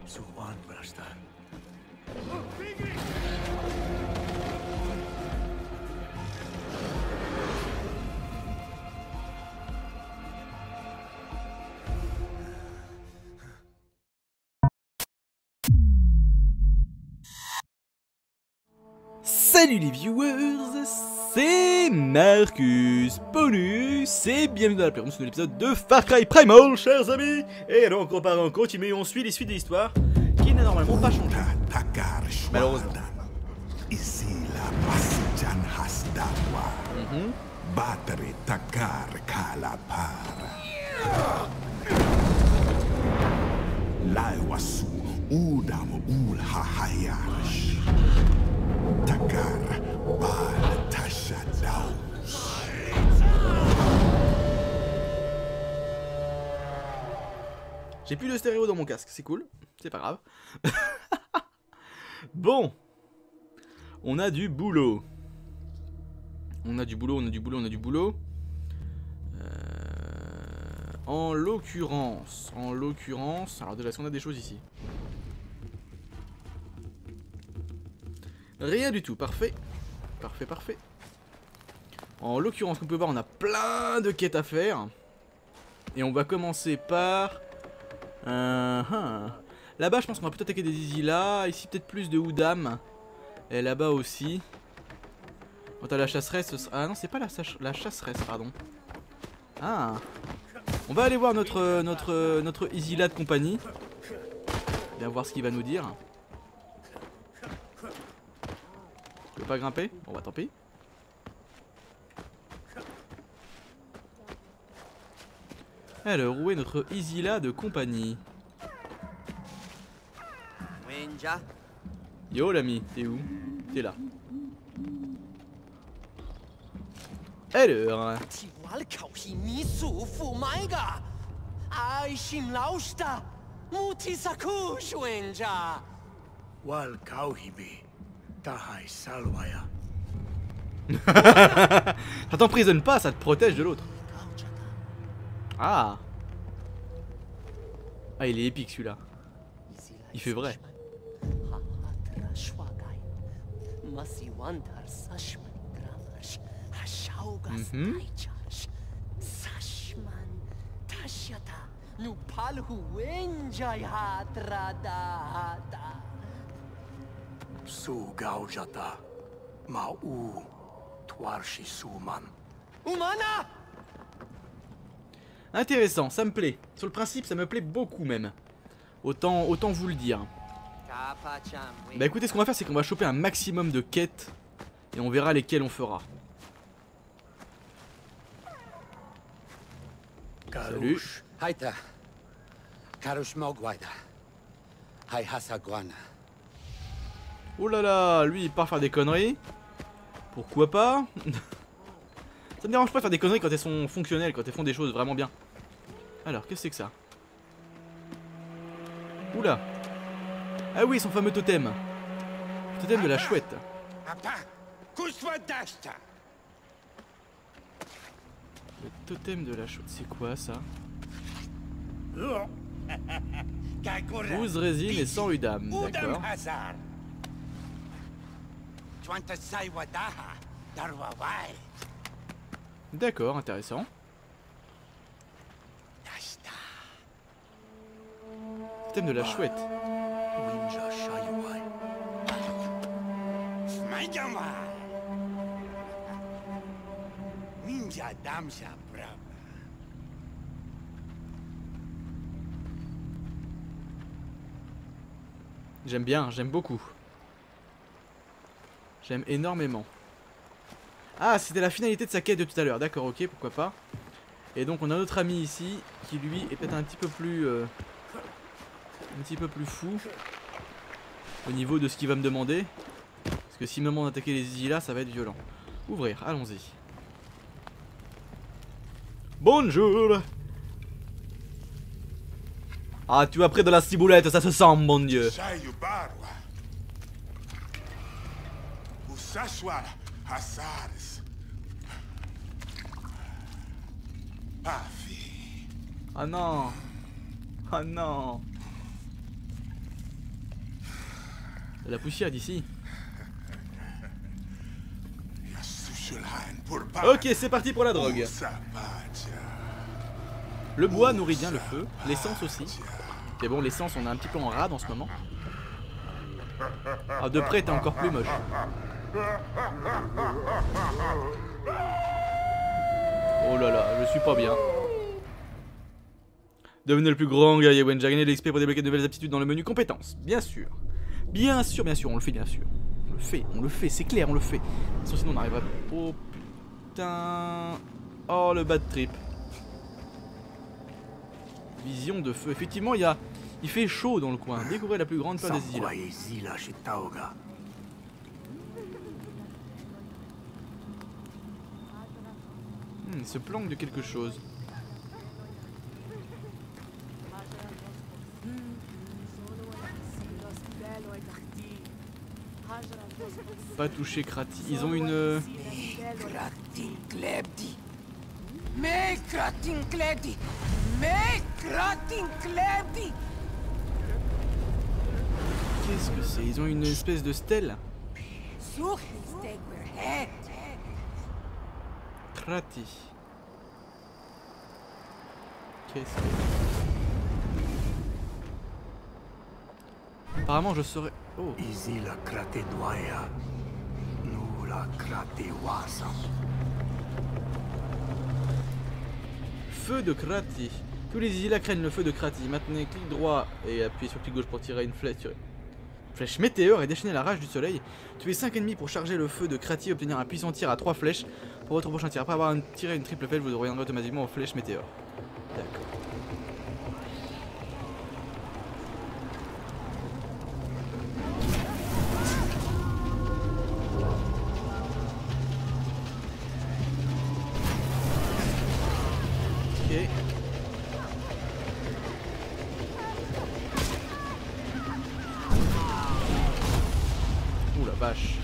Salut les viewers, c'est Marcus Bonus et bienvenue dans la playroom sur l'épisode de Far Cry Primal, chers amis. Et donc on continue, on suit les suites de l'histoire qui n'a normalement pas changé, malheureusement. J'ai plus de stéréo dans mon casque, c'est cool, c'est pas grave. Bon, on a du boulot. On a du boulot. En l'occurrence, alors déjà, est-ce qu'on a des choses ici? Rien du tout, parfait. Parfait. En l'occurrence, comme vous pouvez voir, on a plein de quêtes à faire. Et on va commencer par... Là-bas, je pense qu'on va peut-être attaquer des easy là. Ici, peut-être plus de Houdam. Et là-bas aussi. Quant à la chasseresse, ce sera... Ah non, c'est pas la chasseresse, pardon. Ah. On va aller voir notre easy là de compagnie. Bien voir ce qu'il va nous dire. Tu veux pas grimper? Bon bah tant pis. Alors, où est notre Isila de compagnie? Yo l'ami, t'es où? T'es là. Alors... Ça t'emprisonne pas, ça te protège de l'autre. Ah. Ah, il est épique celui-là. Il fait vrai. Intéressant, ça me plaît. Sur le principe, ça me plaît beaucoup même. Autant vous le dire. Bah écoutez, ce qu'on va faire, c'est qu'on va choper un maximum de quêtes. Et on verra lesquelles on fera. Salut. Oh là là, lui il part faire des conneries. Pourquoi pas? Ça me dérange pas de faire des conneries quand elles sont fonctionnelles, quand elles font des choses vraiment bien. Alors, qu'est-ce que c'est que ça? Oula. Ah oui, son fameux totem. Le totem de la chouette. Le totem de la chouette, c'est quoi ça? 12 résines et 100 udam, d'accord. D'accord, intéressant. Thème de la chouette. J'aime bien, j'aime beaucoup. J'aime énormément. Ah, c'était la finalité de sa quête de tout à l'heure. D'accord, ok, pourquoi pas. Et donc on a notre ami ici qui lui est peut-être un petit peu plus fou au niveau de ce qu'il va me demander. Parce que s'il me demande d'attaquer les easy là, ça va être violent. Ouvrir, allons-y. Bonjour. Ah, tu as pris de la ciboulette, ça se sent, mon Dieu. Ah non. Ah non. De la poussière d'ici. Ok, c'est parti pour la drogue. Le bois nourrit bien le feu, l'essence aussi. Mais bon, l'essence, on est un petit peu en rade en ce moment. Ah, de près, t'es encore plus moche. Oh là là, je suis pas bien. Devenez le plus grand guerrier Wenja, gagnez de l'XP pour débloquer de nouvelles aptitudes dans le menu compétences. Bien sûr. Bien sûr, on le fait, bien sûr. On le fait, c'est clair, on le fait. Sinon, on arrivera. Oh putain. Oh, le bad trip. Vision de feu. Effectivement, il fait chaud dans le coin. Découvrez la plus grande peur des îles. Il se planque de quelque chose. Pas toucher Krati. Ils ont une... Qu'est-ce que c'est? Ils ont une espèce de stèle. Krati. Qu'est-ce que... Apparemment je serais... Oh. Feu de Krati. Tous les îles craignent le feu de Krati. Maintenez clic droit et appuyez sur clic gauche pour tirer une flèche. Flèche météore et déchaîner la rage du soleil. Tuez 5 ennemis pour charger le feu de Krati et obtenir un puissant tir à 3 flèches. Pour votre prochain tir. Après avoir tiré une triple flèche, vous reviendrez automatiquement aux flèches météore. D'accord. Ok. Ouh la vache.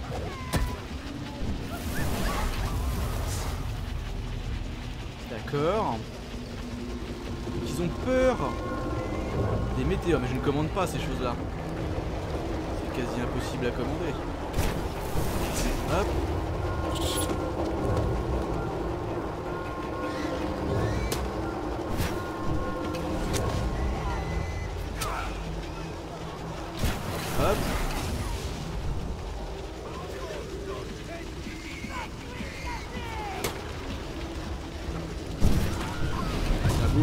D'accord. Ils ont peur des météores, mais je ne commande pas ces choses-là. C'est quasi impossible à commander. Hop. Hop. La bouffe.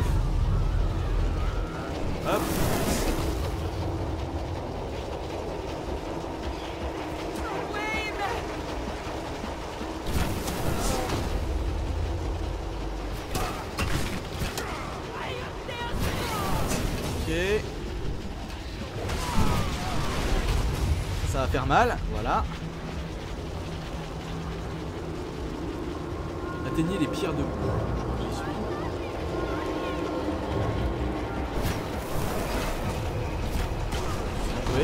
Hop. Ok. Ça va faire mal, voilà. Atteignez les pierres de boue. J'y suis. Oui.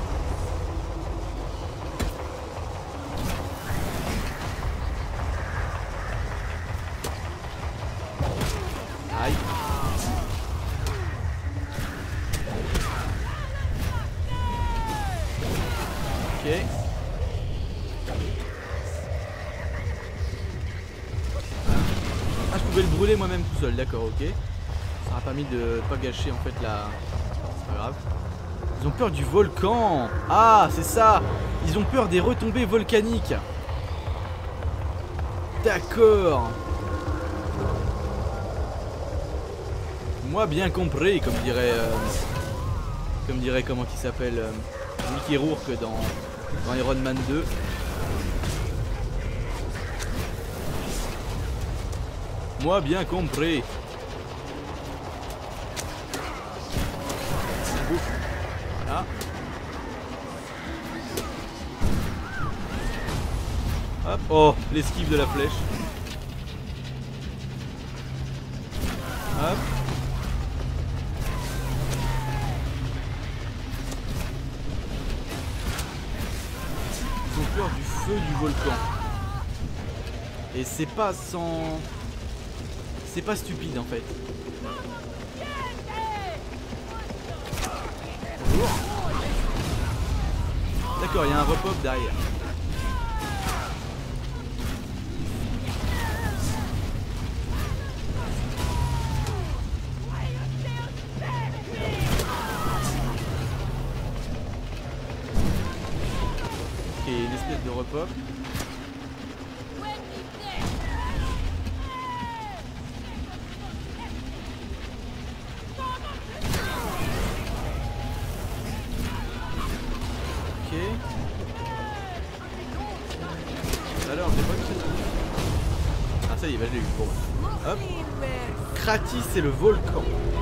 Aïe. Ok. Ah, je pouvais le brûler moi-même tout seul, d'accord, ok. Ça m'a permis de pas gâcher en fait la... C'est pas grave. Ils ont peur du volcan. Ah, c'est ça. Ils ont peur des retombées volcaniques. D'accord. Moi bien compris, comme dirait comment il s'appelle Mickey Rourke dans Iron Man 2. Moi bien compris. Ouf. Voilà. Hop. Oh, l'esquive de la flèche. Hop. Ils ont peur du feu du volcan. Et c'est pas sans... C'est pas stupide en fait. Bonjour. d'accord, il y a un repop derrière. Ok, une espèce de repop. Ok. Alors, j'ai pas vu cette... Ah ça y est, bah, je l'ai eu. Bon. Hop. Kratis et le volcan.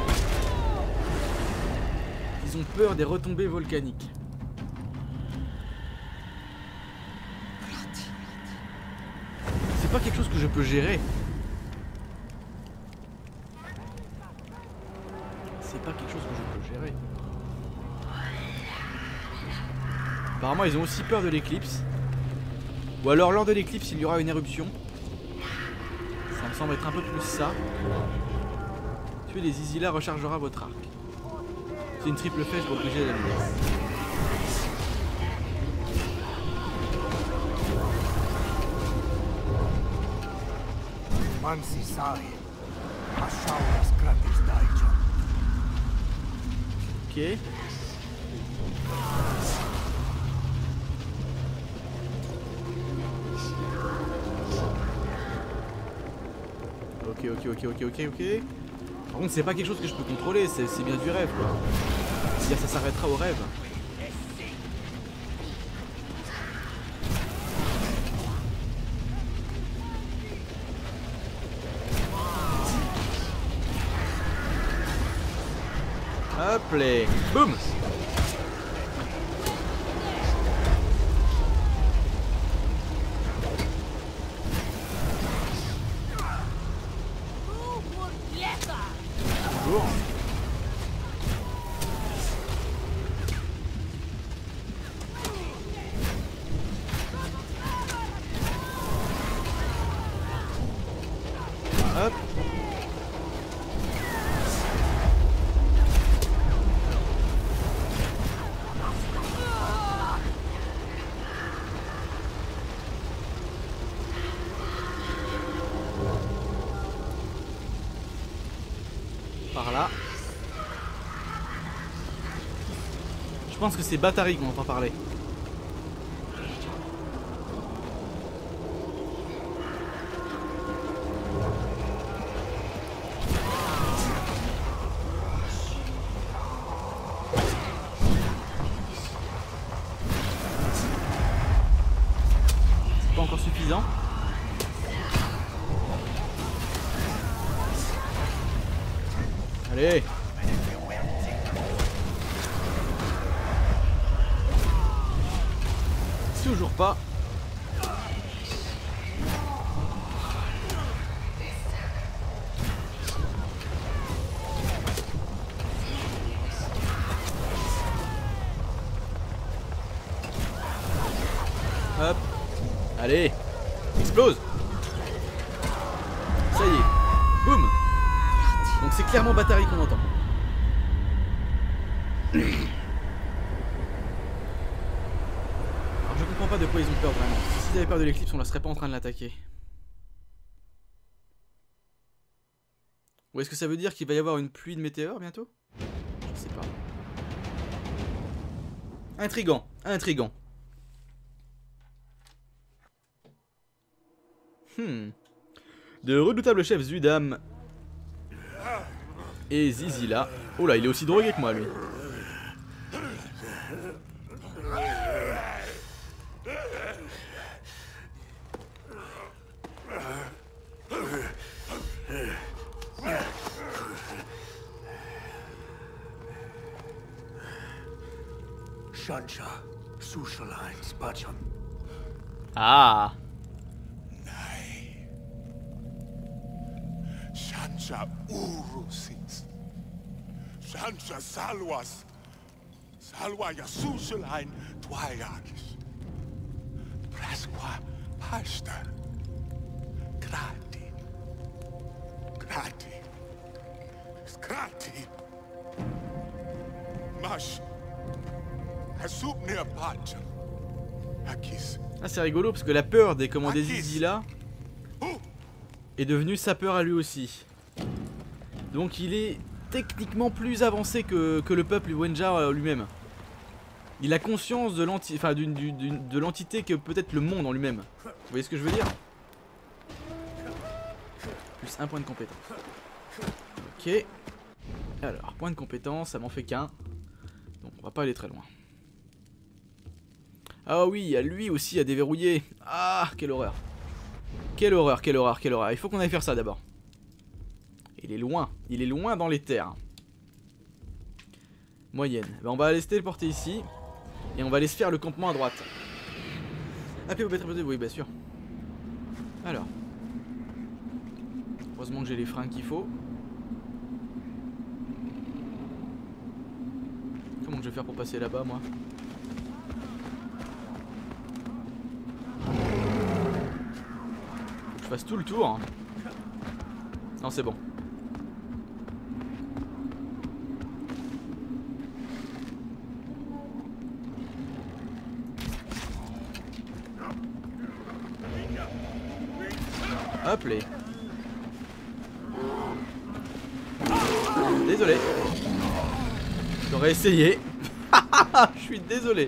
Ils ont peur des retombées volcaniques. C'est pas quelque chose que je peux gérer. C'est pas quelque chose que je peux gérer. Apparemment ils ont aussi peur de l'éclipse. Ou alors lors de l'éclipse il y aura une éruption. Ça me semble être un peu plus ça. Tuer les Izila rechargera votre arc. C'est une triple flèche pour bouger la vitesse. Ok. Ok. Par contre, c'est pas quelque chose que je peux contrôler, c'est bien du rêve quoi. C'est-à-dire ça s'arrêtera au rêve. Hop les boum. Bonjour. Hop. Par là. Je pense que c'est Batari qu'on entend parler. C'est pas encore suffisant. Allez. Toujours pas. Hop. Allez. Explose. Ça y est. Boum. Donc c'est clairement Batari qu'on entend. Alors je comprends pas de quoi ils ont peur vraiment. S'ils avaient peur de l'éclipse, on ne serait pas en train de l'attaquer. Ou est-ce que ça veut dire qu'il va y avoir une pluie de météores bientôt? Je sais pas. Intriguant, intriguant. De redoutables chefs Zudam et Zizila. Oh là, il est aussi drogué que moi lui. Shansha, Sushalайн, Spacham. Ah. Shansha Urusins. Shansha Salwas. Salwa Yasushalайн Twayakis. Prasqua Pasta. Krati. Krati. Skrati. Mash. Hasupnia Pacham. Akis. Ah, c'est rigolo parce que la peur des des Zizi là est devenue sa peur à lui aussi. Donc il est techniquement plus avancé que le peuple Wenja lui-même. Il a conscience de l'entité que peut-être le monde en lui-même. Vous voyez ce que je veux dire? Plus un point de compétence. Ok. Alors, point de compétence, ça m'en fait qu'un. Donc on va pas aller très loin. Ah oui, il y a lui aussi à déverrouiller. Ah, quelle horreur. Quelle horreur, quelle horreur, quelle horreur. Il faut qu'on aille faire ça d'abord. Il est loin dans les terres. Moyenne. Ben, on va aller se téléporter ici. Et on va aller se faire le campement à droite. Ah, puis oui, bien sûr. Alors. Heureusement que j'ai les fringues qu'il faut. Comment je vais faire pour passer là-bas, moi? Faut que je fasse tout le tour. Hein. Non, c'est bon. Hop les. Désolé. J'aurais essayé. Je suis désolé.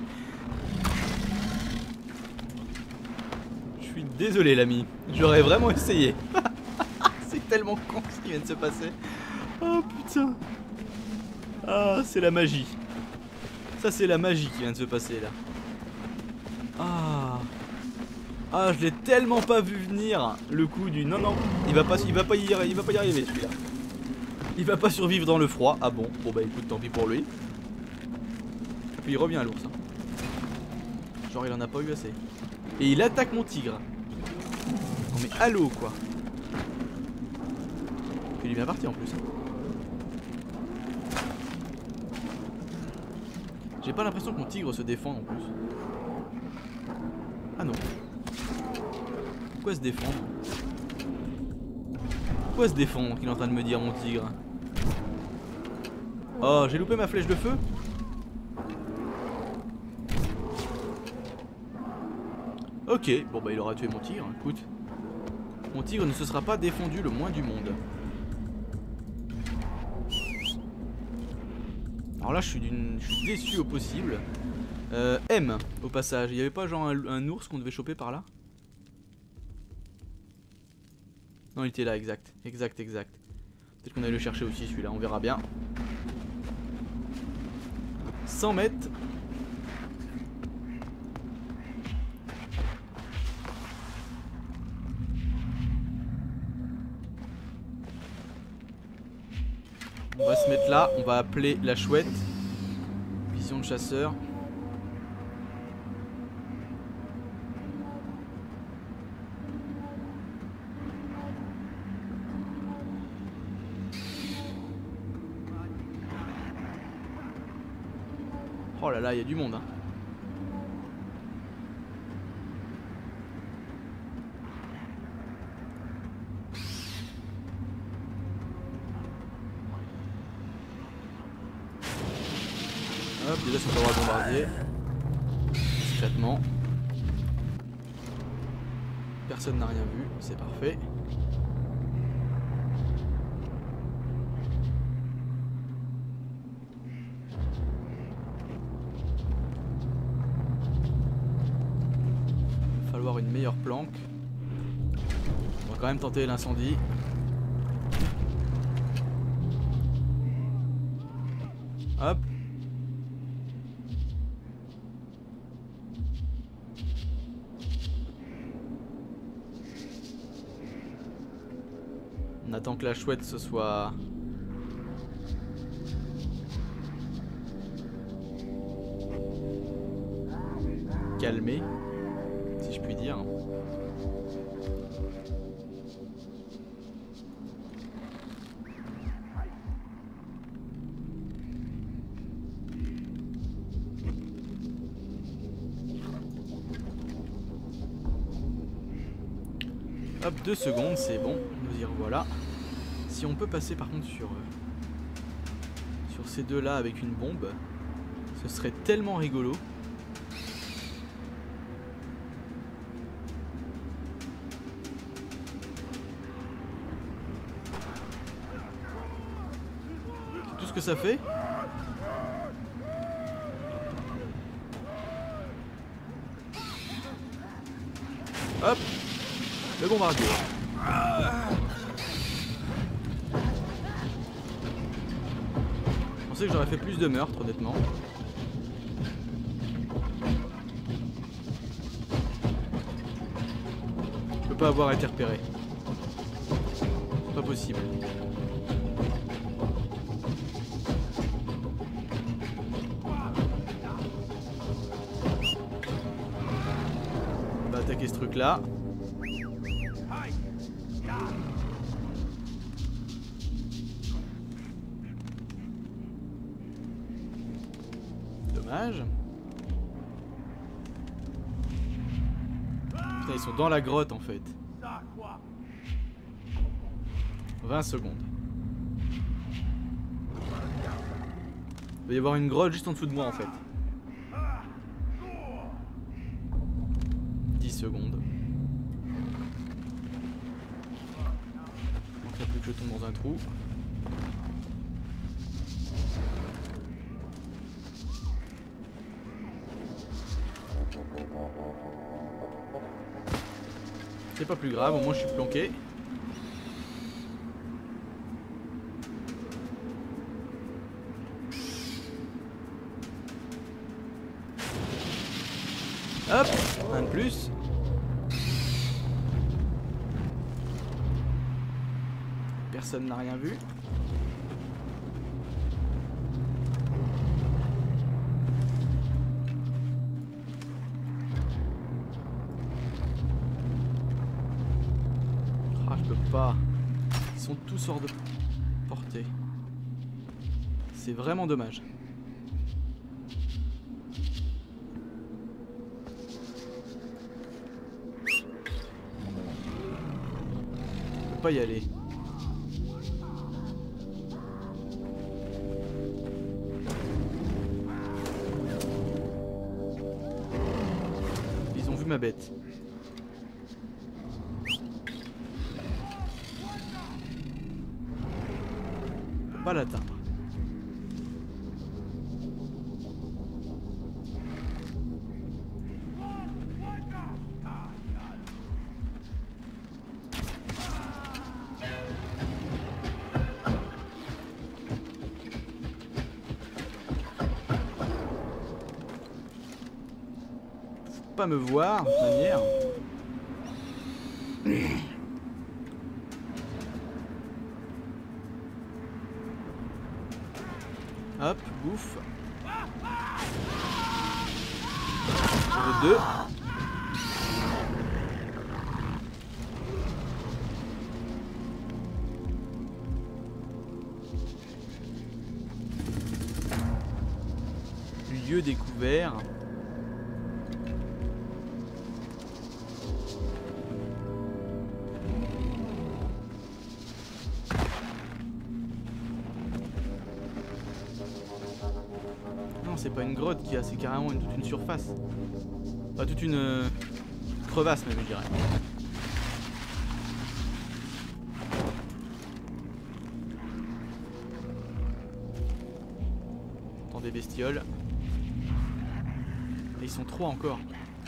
Je suis désolé l'ami. J'aurais vraiment essayé. C'est tellement con ce qui vient de se passer. Oh putain. Ah, c'est la magie. Ça c'est la magie qui vient de se passer là. Ah. Ah, je l'ai tellement pas vu venir le coup du non, il va pas y arriver celui-là. Il va pas survivre dans le froid. Ah bon, bon bah écoute, tant pis pour lui. Et puis il revient à l'ours. Hein. Genre il en a pas eu assez. Et il attaque mon tigre. Non mais allô quoi. Il est bien parti en plus. J'ai pas l'impression que mon tigre se défend en plus. Ah non. Pourquoi se défendre? Pourquoi se défendre qu'il est en train de me dire mon tigre? Oh, j'ai loupé ma flèche de feu? Ok, bon bah il aura tué mon tigre, écoute. Mon tigre ne se sera pas défendu le moins du monde. Alors là je suis déçu au possible. M au passage, il y avait pas genre un ours qu'on devait choper par là? Non, il était là, exact. Exact. Peut-être qu'on allait le chercher aussi celui-là, on verra bien. 100 mètres. On va se mettre là, on va appeler la chouette. Vision de chasseur. Oh là là, il y a du monde hein. Hop, déjà c'est pas droit de bombardier. Discrètement. Personne n'a rien vu, c'est parfait. Une meilleure planque. On va quand même tenter l'incendie. Hop. On attend que la chouette se soit calmée, si je puis dire. Hop, 2 secondes, c'est bon, nous y revoilà. Si on peut passer par contre sur ces deux là avec une bombe, ce serait tellement rigolo. ça fait? Hop, le bombardier. Je pensais que j'aurais fait plus de meurtres, honnêtement. Je peux pas avoir été repéré. Pas possible. On va attaquer ce truc là. Dommage. Putain, ils sont dans la grotte en fait. 20 secondes. Il va y avoir une grotte juste en dessous de moi en fait. 10 secondes. Il ne plus que je tombe dans un trou. C'est pas plus grave, au moins je suis planqué. Hop, un de plus. Personne n'a rien vu. Ah, je peux pas. Ils sont tous hors de portée. C'est vraiment dommage. Pas y aller. Ils ont vu ma bête. Je peux pas l'atteindre. Pas me voir de toute manière. Hop, bouffe. J'en veux 2. Lieu découvert. C'est pas une grotte qui a, c'est carrément toute une surface. Pas toute une crevasse même, je dirais. J'entends des bestioles. Et ils sont 3 encore.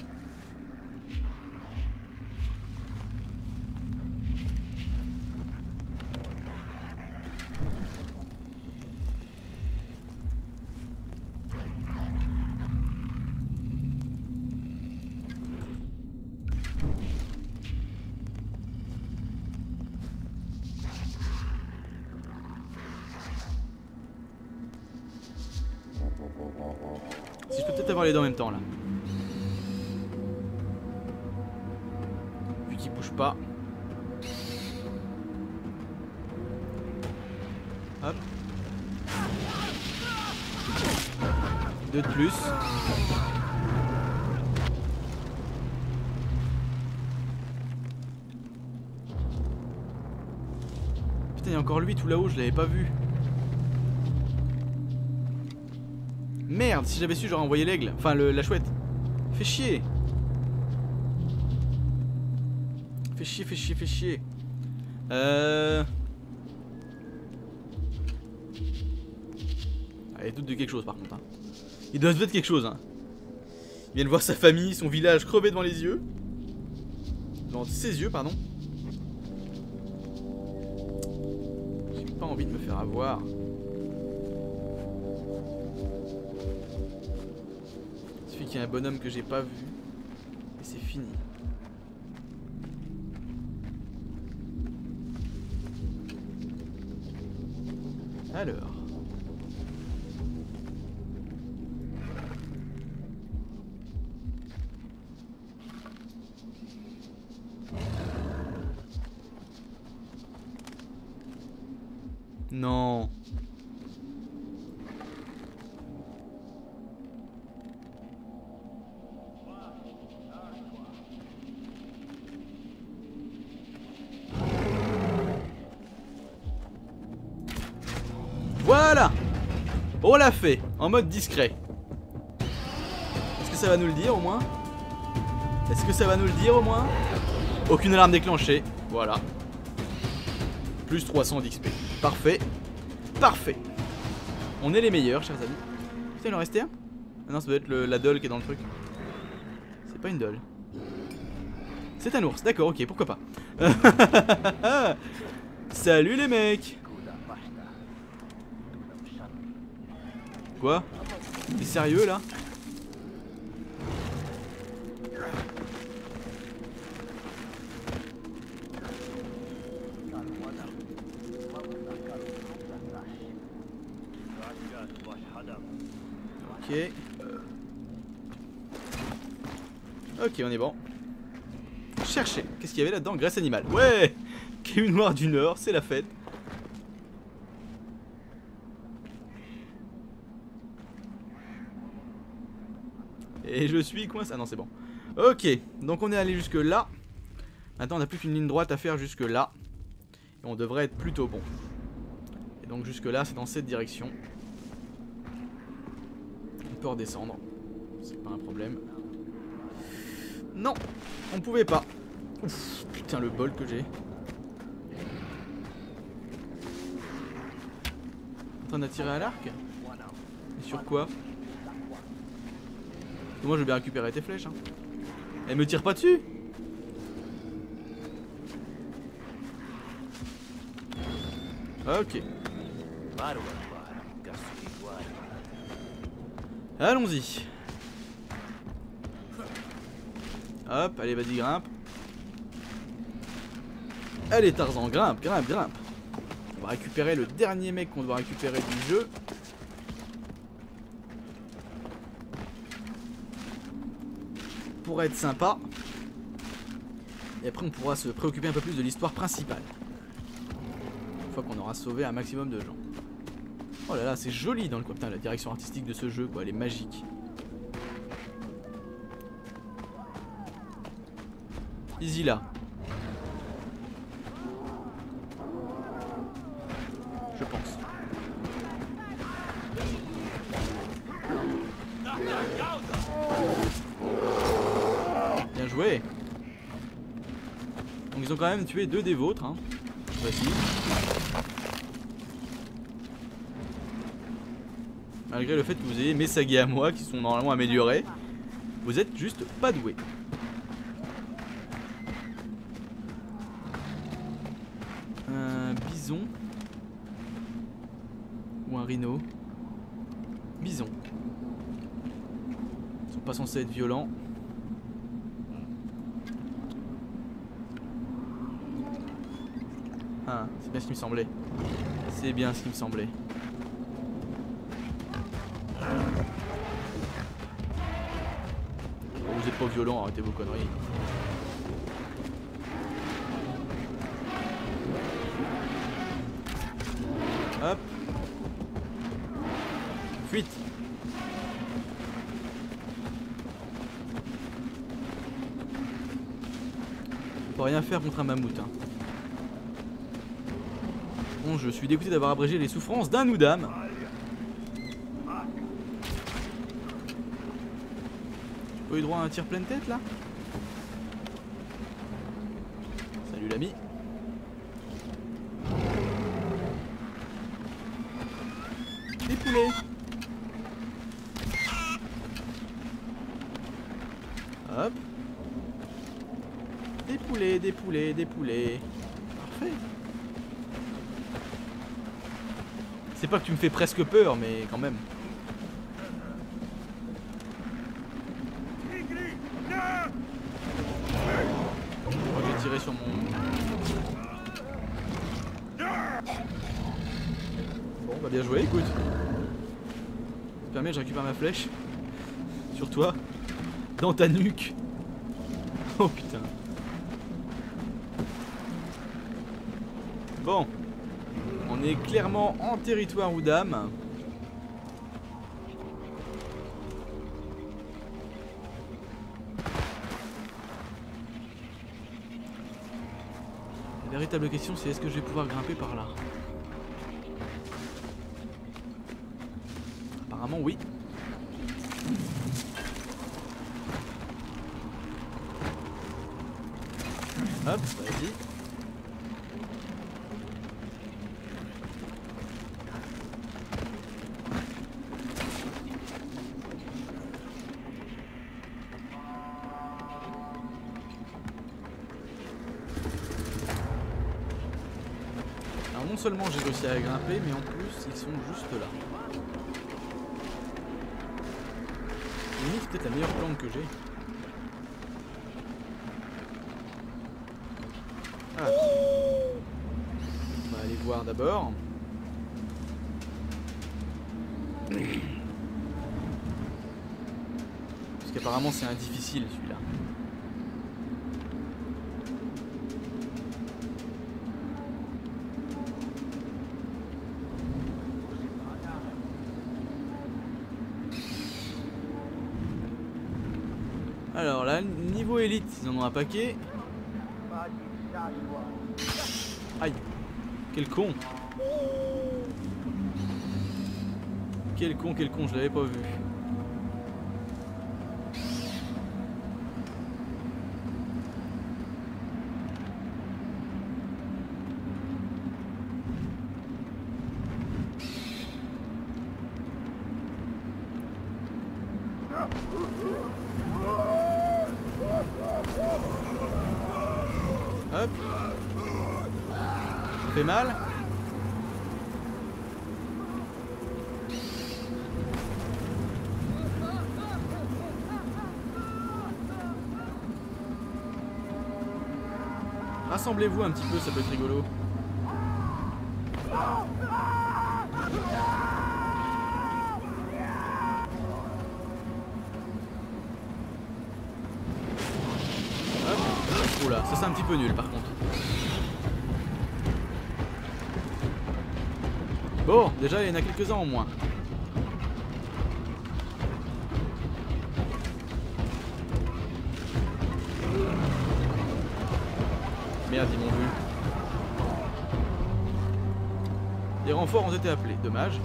Si je peux peut-être avoir les deux en même temps là. Vu qu'ils bougent pas. Hop. 2 de plus. Putain, il y a encore lui tout là-haut, je l'avais pas vu. Merde, si j'avais su, j'aurais envoyé l'aigle. Enfin, la chouette. Fais chier. Fais chier, fais chier, fais chier. Ah, il doute de quelque chose par contre. Hein. Il doit se douter de quelque chose. Hein. Il vient de voir sa famille, son village crever devant les yeux. Devant ses yeux, pardon. J'ai pas envie de me faire avoir. Il suffit qu'il y ait un bonhomme que j'ai pas vu. Et c'est fini. Alors. Non. Voilà. On l'a fait, en mode discret. Est-ce que ça va nous le dire au moins? Est-ce que ça va nous le dire au moins? Aucune alarme déclenchée, voilà. Plus 300 d'XP. Parfait. Parfait. On est les meilleurs, chers amis. Putain, il en restait un? Ah non, ça doit être la doll qui est dans le truc. C'est pas une doll. C'est un ours, d'accord, ok, pourquoi pas. Salut les mecs. Quoi? T'es sérieux là? Ok. Ok, on est bon. Chercher. Qu'est-ce qu'il y avait là-dedans? Graisse animale. Ouais. Caillou noir du Nord, c'est la fête. Et je suis coincé. Ah non, c'est bon. Ok, donc on est allé jusque là. Maintenant, on n'a plus qu'une ligne droite à faire jusque là. Et on devrait être plutôt bon. Et donc jusque là, c'est dans cette direction. On peut redescendre. C'est pas un problème. Non, on pouvait pas. Ouf, putain, le bol que j'ai. En train d'attirer à l'arc? Et sur quoi? Moi je veux bien récupérer tes flèches. Hein. Elle me tire pas dessus. Ok. Allons-y. Hop, allez, vas-y, grimpe. Allez, Tarzan, grimpe, grimpe, grimpe. On va récupérer le dernier mec qu'on doit récupérer du jeu. Pour être sympa. Et après, on pourra se préoccuper un peu plus de l'histoire principale. Une fois qu'on aura sauvé un maximum de gens. Oh là là, c'est joli dans le coin. Putain, la direction artistique de ce jeu, quoi, elle est magique. Easy là. Je pense. Bien joué. Donc ils ont quand même tué 2 des vôtres. Hein. Vas-y. Malgré le fait que vous ayez mes sagas à moi qui sont normalement améliorés, vous êtes juste pas doués. Un bison. Ou un rhino. Bison. Ils sont pas censés être violents. Ah, c'est bien ce qui me semblait. C'est bien ce qui me semblait. Vous êtes pas violents, arrêtez vos conneries. Hop. Fuite. On peut rien faire contre un mammouth. Hein. Bon, je suis dégoûté d'avoir abrégé les souffrances d'un Oudam. J'ai pas eu droit à un tir pleine tête là? Salut l'ami. Des poulets. Hop. Des poulets, des poulets, des poulets. Parfait. C'est pas que tu me fais presque peur, mais quand même. Je crois que j'ai tiré sur mon... Bon, bah bien joué, écoute. Ça permet que je récupère ma flèche. Sur toi. Dans ta nuque. Oh putain. Bon. On est clairement en territoire Udam. La véritable question, c'est est-ce que je vais pouvoir grimper par là? Apparemment oui. Hop, vas-y. Alors non seulement j'ai réussi à grimper, mais en plus ils sont juste là. Limite c'est peut-être la meilleure plante que j'ai. Ah. On va aller voir d'abord. Parce qu'apparemment c'est un difficile celui-là. Alors là, niveau élite, ils en ont un paquet. Aïe, quel con. Quel con, je l'avais pas vu. Hop. Ça fait mal. Rassemblez-vous un petit peu, ça peut être rigolo. Oula, ça c'est un petit peu nul par contre. Bon, déjà il y en a quelques-uns en moins. Merde, ils m'ont vu. Les renforts ont été appelés, dommage.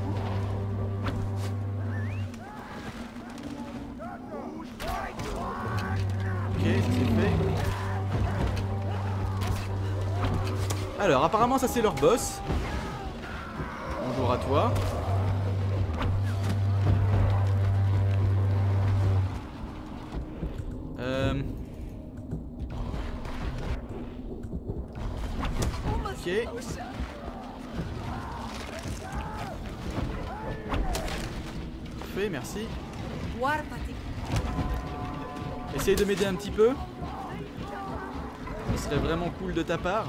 Ok, ça c'est fait. Alors, apparemment, ça c'est leur boss. Bonjour à toi. Ok. Parfait, merci. Essaye de m'aider un petit peu. Ce serait vraiment cool de ta part.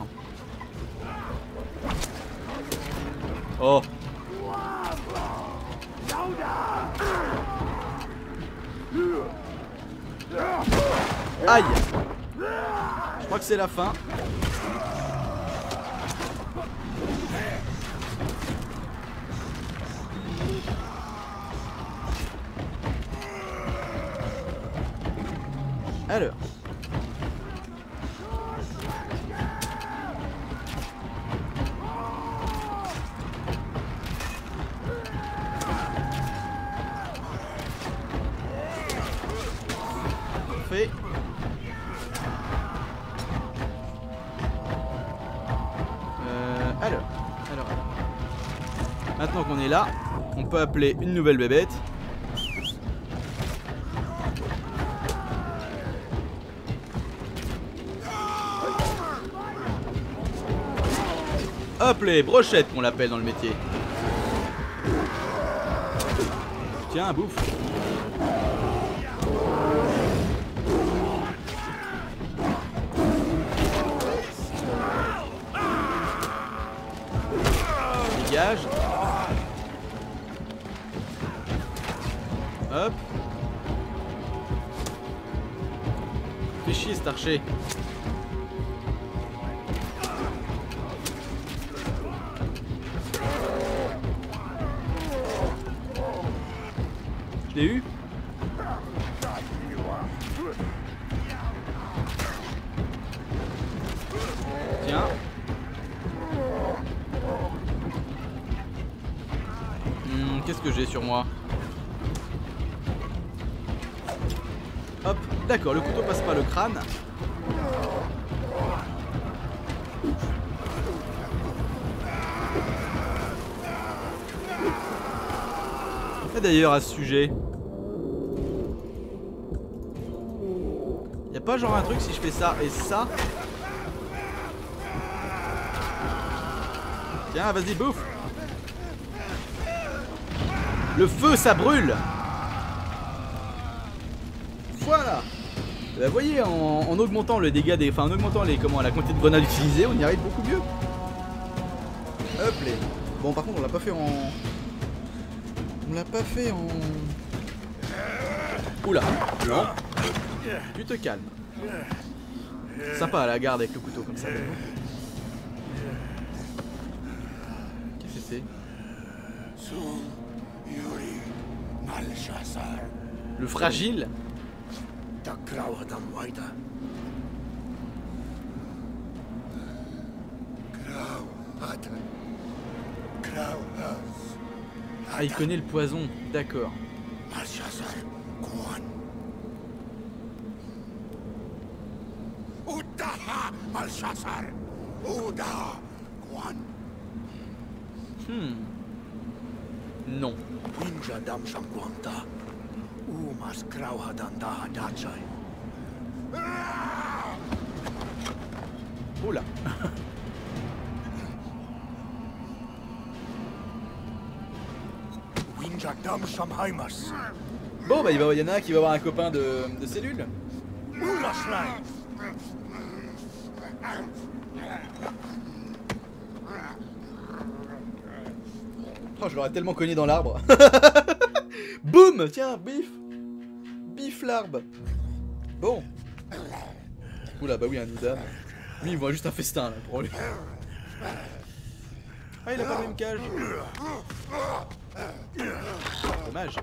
Oh. Aïe. Je crois que c'est la fin. Alors. Parfait. Alors. Maintenant qu'on est là, on peut appeler une nouvelle bébête. Hop les brochettes qu'on l'appelle dans le métier. Tiens, bouffe. Dégage. Hop. Fais chier cet archer. Je l'ai eu. Tiens. Qu'est-ce que j'ai sur moi? Hop, d'accord, le couteau passe pas le crâne. Et d'ailleurs à ce sujet, y a pas genre un truc si je fais ça et ça? Tiens, vas-y, bouffe. Le feu, ça brûle. Voilà. Vous voyez, en augmentant le dégât des... Enfin, en augmentant les, la quantité de grenades utilisées, on y arrive beaucoup mieux. Hop les. Bon, par contre, on l'a pas fait en... On l'a pas fait en... Oula. Non. Tu te calmes. Sympa la garde avec le couteau comme ça. Qu'est-ce que c'est? Le fragile. Ah, il connaît le poison, d'accord. Non. Oula. Bon bah il y en a un qui va avoir un copain de cellule. Oh, je l'aurais tellement cogné dans l'arbre. Boum. Tiens, bif. Bif l'arbre. Bon. Oula, bah oui, un Oudam. Lui, il voit juste un festin là pour lui. Ah, il a pas la même cage. Dommage.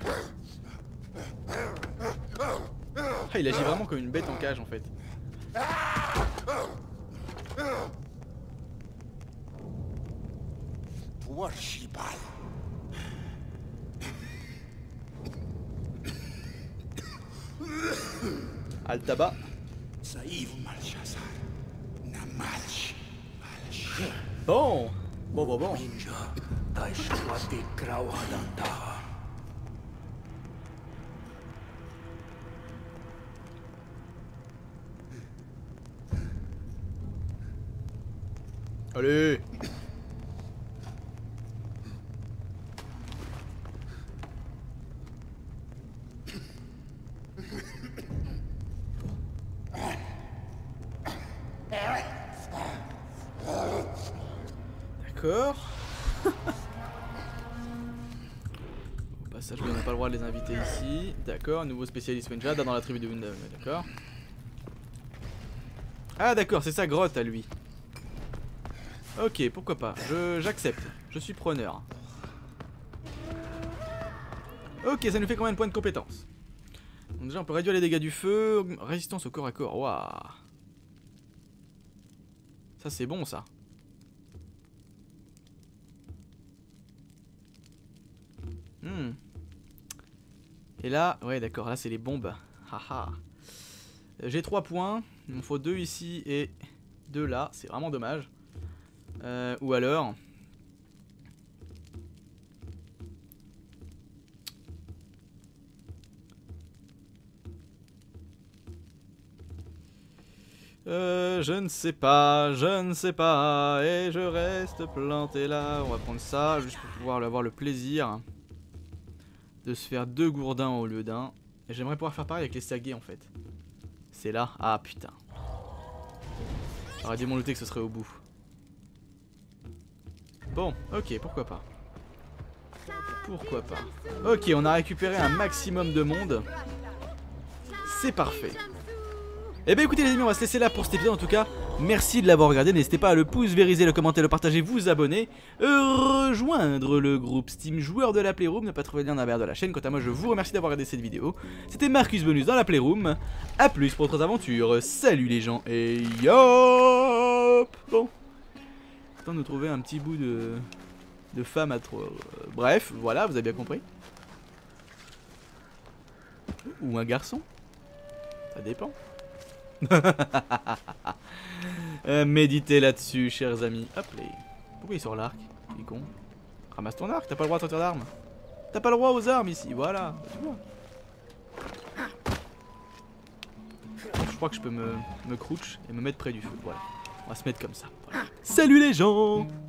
Ah, il agit vraiment comme une bête en cage en fait. Al tabac. Bon. Bon. Allez. D'accord. Au passage, on n'a pas le droit de les inviter ici. D'accord, nouveau spécialiste Wenjada dans la tribu de Wundam. D'accord. Ah d'accord, c'est sa grotte à lui. Ok, pourquoi pas. J'accepte. Je suis preneur. Ok, ça nous fait combien de points de compétence? Donc déjà, on peut réduire les dégâts du feu. Résistance au corps à corps. Waouh. Ça, c'est bon, ça. Et là, ouais, d'accord. Là, c'est les bombes. Haha. J'ai 3 points. Il m'en faut 2 ici et 2 là. C'est vraiment dommage. Ou alors... Je ne sais pas, et je reste planté là. On va prendre ça, juste pour pouvoir avoir le plaisir de se faire 2 gourdins au lieu d'un. Et j'aimerais pouvoir faire pareil avec les saguets en fait. C'est là, ah putain. J'aurais dû m'en douter que ce serait au bout. Bon, ok, pourquoi pas. Pourquoi pas. Ok, on a récupéré un maximum de monde. C'est parfait. Et bien écoutez les amis, on va se laisser là pour cet épisode en tout cas. Merci de l'avoir regardé, n'hésitez pas à le pouce vériser, le commenter, le partager, vous abonner, rejoindre le groupe Steam joueur de la Playroom, ne pas trouver le lien dans la barre de la chaîne. Quant à moi je vous remercie d'avoir regardé cette vidéo. C'était Marcus Bonus dans la Playroom. A plus pour d'autres aventures, salut les gens et yop. Bon, temps de nous trouver un petit bout de femme à trop. Bref, voilà, vous avez bien compris. Ou un garçon, ça dépend. Méditez là-dessus, chers amis. Hop là. Pourquoi il sort l'arc? Il est con. Ramasse ton arc, t'as pas le droit à sortir d'armes. T'as pas le droit aux armes ici, voilà. Tu vois. Je crois que je peux me crouch et me mettre près du feu. Voilà. On va se mettre comme ça. Voilà. Salut les gens!